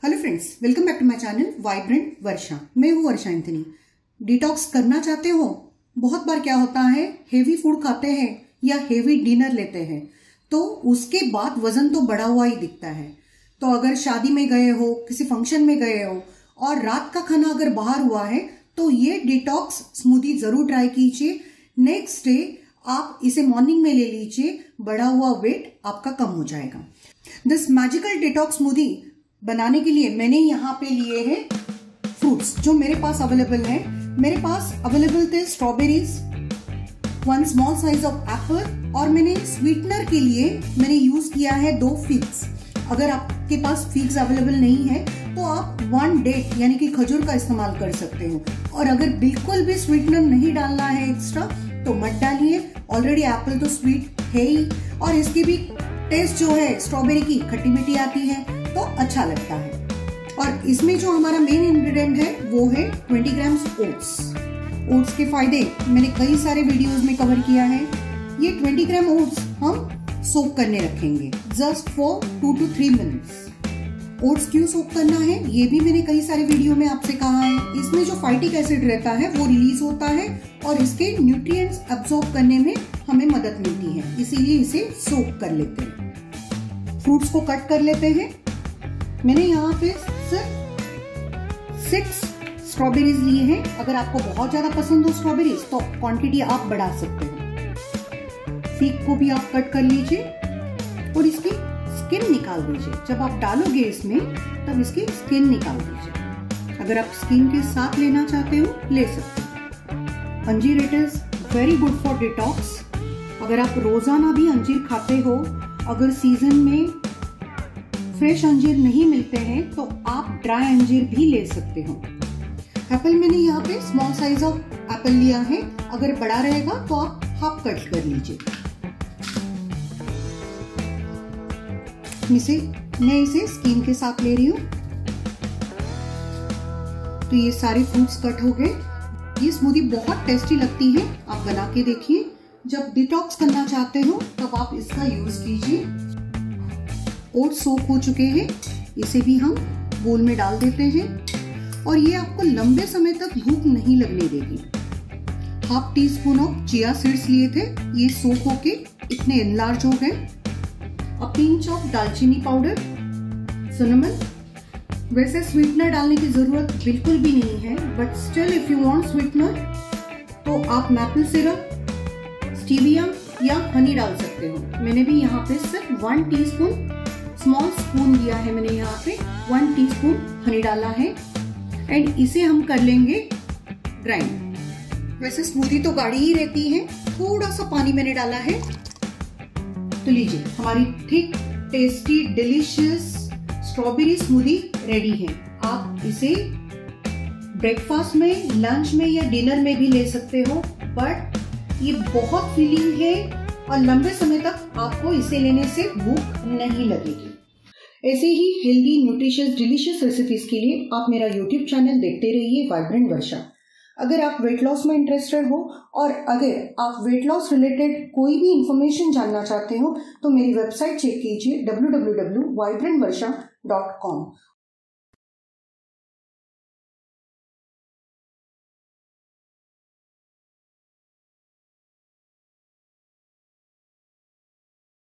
Hello friends, welcome back to my channel vibrant Varsha. मैं हूँ वर्षा Anthony. Detox करना चाहते हो? बहुत बार क्या होता है, हेवी फूड खाते हैं या हेवी डिनर लेते हैं तो उसके बाद वजन तो बढ़ा हुआ ही दिखता है। तो अगर शादी में गए हो, किसी फंक्शन में गए हो और रात का खाना अगर बाहर हुआ है तो ये डिटॉक्स स्मूदी जरूर ट्राई कीजिए। नेक्स्ट डे आप इसे मॉर्निंग में ले लीजिए, बढ़ा हुआ वेट आपका कम हो जाएगा। दिस मैजिकल डिटॉक्स स्मूदी बनाने के लिए मैंने यहाँ पे लिए हैं फ्रूट्स जो मेरे पास अवेलेबल है। मेरे पास अवेलेबल थे strawberries, 1 small size of apple और मैंने स्वीटनर के लिए मैंने यूज किया है 2 फिग्स। अगर आपके पास फिग्स अवेलेबल नहीं है तो आप 1 डेट यानी कि खजूर का इस्तेमाल कर सकते हो। और अगर बिल्कुल भी स्वीटनर नहीं डालना है एक्स्ट्रा तो मत डालिए, ऑलरेडी एप्पल तो स्वीट है ही और इसकी भी टेस्ट जो है स्ट्रॉबेरी की खट्टी मीठी आती है तो अच्छा लगता है। और इसमें जो हमारा मेन इंग्रेडिएंट है वो है 20 ग्राम्स ओट्स। ओट्स के फायदे मैंने कई सारे वीडियोस में कवर किया है। ये 20 ग्राम ओट्स हम सोक करने रखेंगे just for 2 to 3 minutes. Oats क्यों सोक करना है ये भी मैंने कई सारे वीडियो में आपसे कहा है। इसमें जो फाइटिक एसिड रहता है वो रिलीज होता है और इसके न्यूट्रिएंट्स एब्सॉर्ब करने में हमें मदद मिलती है, इसीलिए इसे सोक कर लेते हैं। फ्रूट्स को कट कर लेते हैं। मैंने यहाँ पे सिर्फ 6 स्ट्रॉबेरीज लिए हैं। अगर आपको बहुत ज्यादा पसंद हो स्ट्रॉबेरीज तो क्वांटिटी आप बढ़ा सकते हो। फीक को भी आप कट कर लीजिए और इसकी स्किन निकाल दीजिए। जब आप डालोगे इसमें तब इसकी स्किन निकाल दीजिए। अगर आप स्किन के साथ लेना चाहते हो ले सकते हो। अंजीर it is very good for detox. अगर आप रोजाना भी अंजीर खाते हो, अगर सीजन में फ्रेश अंजीर नहीं मिलते हैं तो आप ड्राई अंजीर भी ले सकते हो। एप्पल मैंने यहाँ पे स्मॉल साइज ऑफ एप्पल लिया है। अगर बड़ा रहेगा तो आप हाफ कट कर लीजिए। मैं इसे स्किन के साथ ले रही हूँ। तो ये सारे फ्रूट्स कट हो गए। ये स्मूदी बहुत टेस्टी लगती है, आप बना के देखिए। जब डिटॉक्स करना चाहते हो तब आप इसका यूज कीजिए। ओट्स सोक हो चुके हैं, इसे भी हम बोल में डाल देते हैं और ये आपको लंबे समय तक भूख नहीं लगने देगी। Half teaspoon of chia seeds लिए थे, ये सोक होके इतने एनलार्ज हो गए। अ पिंच ऑफ दालचीनी पाउडर, सिनेमन। वैसे स्वीटनर डालने की जरूरत बिल्कुल भी नहीं है, but still if you want sweetener तो आप मैपल सिरप, स्टीविया या हनी डाल सकते हो। मैंने भी यहाँ पे सिर्फ 1 टीस्पून स्मॉल स्पून लिया है। मैंने यहाँ पे 1 टीस्पून हनी डाला है एंड इसे हम कर लेंगे ग्राइंड। वैसे स्मूदी तो गाढ़ी ही रहती है, थोड़ा सा पानी मैंने डाला है। तो लीजिए, हमारी thick tasty delicious strawberry smoothie ready है। आप इसे ब्रेकफास्ट में, लंच में या डिनर में भी ले सकते हो, बट ये बहुत फिलिंग है और लंबे समय तक आपको इसे लेने से भूख नहीं लगेगी। ऐसे ही हेल्दी, न्यूट्रिशियस, डिलीशियस रेसिपीज के लिए आप मेरा यूट्यूब चैनल देखते रहिए वाइब्रेंट वर्षा। अगर आप वेट लॉस में इंटरेस्टेड हो और अगर आप वेट लॉस रिलेटेड कोई भी इंफॉर्मेशन जानना चाहते हो तो मेरी वेबसाइट चेक कीजिए www.vibrantvarsha.com